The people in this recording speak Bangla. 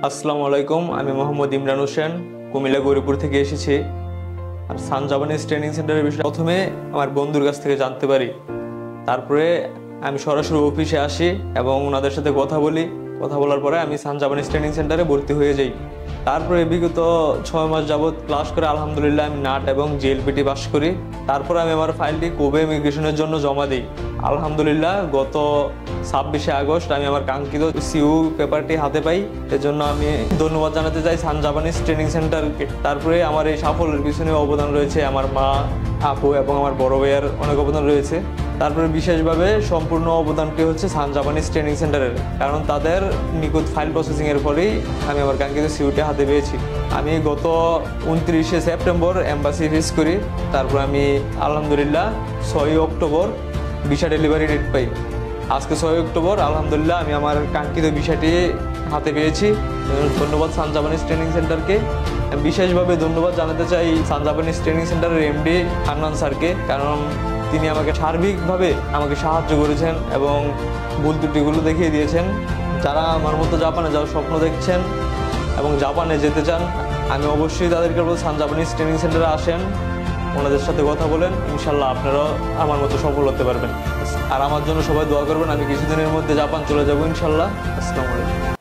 আসসালামু আলাইকুম, আমি মোহাম্মদ ইমরান হোসেন, কুমিল্লা গৌরীপুর থেকে এসেছি। আর সান জাপানিজ ট্রেনিং সেন্টারের বিষয়ে প্রথমে আমার বন্ধুর কাছ থেকে জানতে পারি। তারপরে আমি সরাসরি অফিসে আসি এবং ওনাদের সাথে কথা বলি। কথা বলার পরে আমি সান জাপানিজ ট্রেনিং সেন্টারে ভর্তি হয়ে যাই। তারপরে বিগত 6 মাস যাবৎ ক্লাস করে আলহামদুলিল্লাহ আমি নাট এবং জিএলপিটি পাস করি। তারপর আমি আমার ফাইলটি কোবে ইমিগ্রেশনের জন্য জমা দিই। আলহামদুলিল্লাহ গত 26শে আগস্ট আমি আমার কাঙ্ক্ষিত সিইউ পেপারটি হাতে পাই। এজন্য আমি ধন্যবাদ জানাতে চাই সান জাপানিজ ট্রেনিং সেন্টারকে। তারপরে আমার এই সাফল্যের পিছনে অবদান রয়েছে আমার মা, আপু এবং আমার বড় ভাইয়ের অনেক অবদান রয়েছে। তারপরে বিশেষভাবে সম্পূর্ণ অবদানটি হচ্ছে সান জাপানিজ ট্রেনিং সেন্টারের, কারণ তাদের নিখুঁত ফাইল প্রসেসিংয়ের ফলেই আমি আমার কাঙ্ক্ষিত সিইউটি হাতে পেয়েছি। আমি গত 29শে সেপ্টেম্বর এম্বাসি ফেস করি। তারপর আমি আলহামদুলিল্লাহ 6 অক্টোবর ভিসা ডেলিভারি ডেট পাই। আজকে 6 অক্টোবর আলহামদুলিল্লাহ আমি আমার কাঙ্ক্ষিত ভিসাটি হাতে পেয়েছি। ধন্যবাদ সান জাপানিজ ট্রেনিং সেন্টারকে। বিশেষভাবে ধন্যবাদ জানাতে চাই সান জাপানিজ ট্রেনিং সেন্টারের এমডি হান্নান স্যারকে, কারণ তিনি আমাকে সার্বিকভাবে সাহায্য করেছেন এবং ভুল ত্রুটিগুলো দেখিয়ে দিয়েছেন। যারা আমার মতো জাপানে যাওয়ার স্বপ্ন দেখছেন এবং জাপানে যেতে চান, আমি অবশ্যই তাদেরকে বলবো সান জাপানিজ ট্রেনিং সেন্টারে আসেন, ওনাদের সাথে কথা বলেন, ইনশাল্লাহ আপনারাও আমার মতো সফল হতে পারবেন। আর আমার জন্য সবাই দোয়া করবেন, আমি কিছুদিনের মধ্যে জাপান চলে যাবো ইনশাল্লাহ। আসসালামু আলাইকুম।